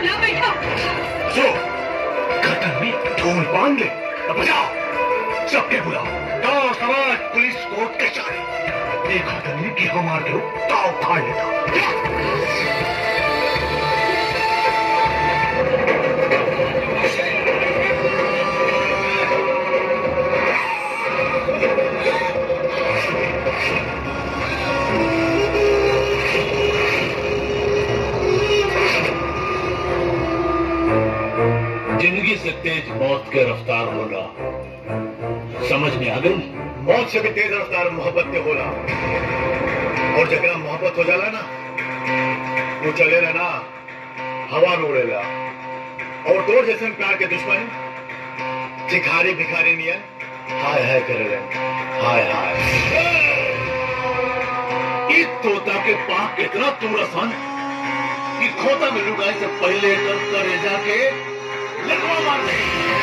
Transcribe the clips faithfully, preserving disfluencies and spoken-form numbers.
ला बैठा। सो गर्दन में ढोल बांध ले, अब बजाओ, सबके बुलाओ, गांव समाज पुलिस कोर्ट कचहरी, देखा तने कि हमारे लोग ताव खा लेता। जिंदगी से तेज मौत के रफ्तार होला, समझ में आ गई? मौत से भी तेज रफ्तार मोहब्बत के होला, और जगह मोहब्बत हो जाला ना, वो चले ना हवा में उड़ेला, और तोर जैसे प्यार के दुश्मन भिखारी भिखारी नियन हाय हाय करे, हाय हाय। इस तोता के पांख कितना तुरसन कि खोता में लुगाई से पहले कर करे जाके लगवा मार दे।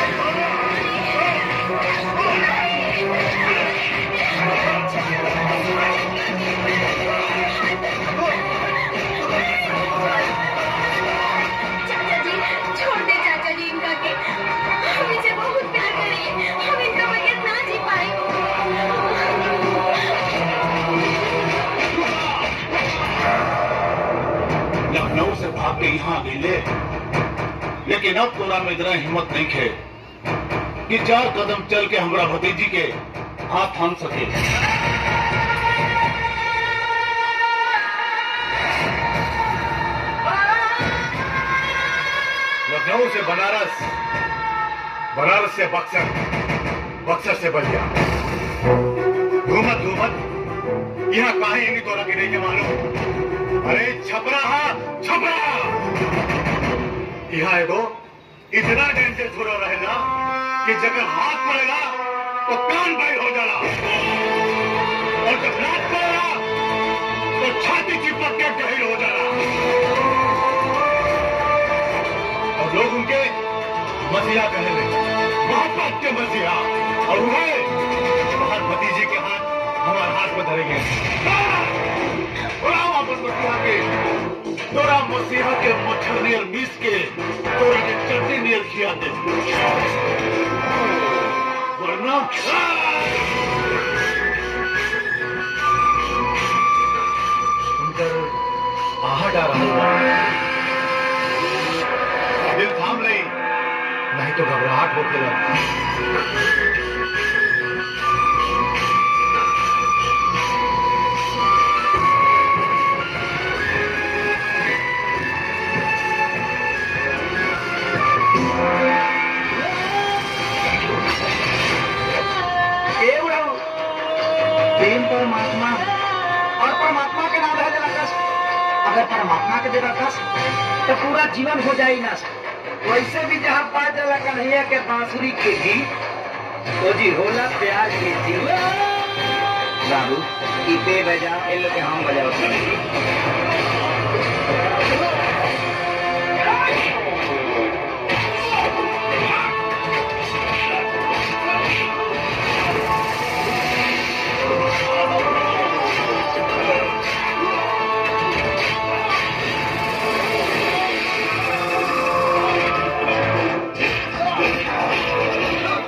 चाचा जी छोड़ दे, चाचा जी इनका के हम इसे बहुत प्यार करेंगे, हम इनका बगैर ना जी पाएंगे। लखनऊ से भाग के यहाँ आ गई ले, लेकिन अब तोरा में इतना हिम्मत नहीं है कि चार कदम चल के हमरा भतीजी के हाथ थाम सके। लखनऊ से बनारस, बनारस से बक्सर, बक्सर से बलिया, घूमत घूमत यहाँ काहे नहीं तोरा के नहीं के मालूम। अरे छपरा हा छपरा, यहाँ एगो इतना डेंजर छुरा रहेगा कि जगह हाथ पड़ेगा तो कान बैल हो जाला, और जब लात पड़ेगा तो छाती चिपक के गहिर हो जाला, और लोग उनके मसीहा कहने मोहब्बत के मसीहा, और वह हर भतीजे के हाथ हमारे हाथ में धरेंगे। वापस मसीहा के तोरा मसीहा के मच्छर नियर मीस के तोरा के चटनी नियर खिया दे, वरना सुनकर आहट आ रहा है, दिल थाम ले, नहीं तो घबराहट होके लगा। परमात्मा और परमात्मा के नाम रह रखस, अगर परमात्मा के दे रखस तो पूरा जीवन हो जाए ना। वैसे भी जहाँ पा जला कन्हैया के बांसुरी के गीत तो जी होला प्यार के जी। बाबू इते बजा, इन लोग के हम बजाओ।